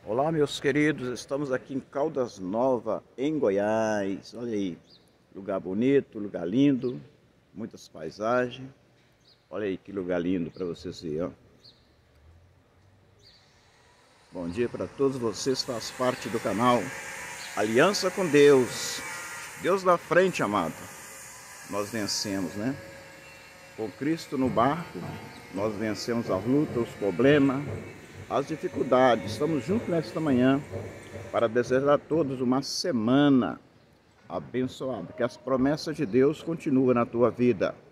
Olá, meus queridos, estamos aqui em Caldas Novas, em Goiás. Olha aí, lugar bonito, lugar lindo, muitas paisagens. Olha aí que lugar lindo para vocês verem, ó. Bom dia para todos vocês, faz parte do canal Aliança com Deus. Deus na frente, amado. Nós vencemos, né? Com Cristo no barco, nós vencemos as lutas, os problemas, as dificuldades. Estamos juntos nesta manhã para desejar a todos uma semana abençoada, que as promessas de Deus continuem na tua vida.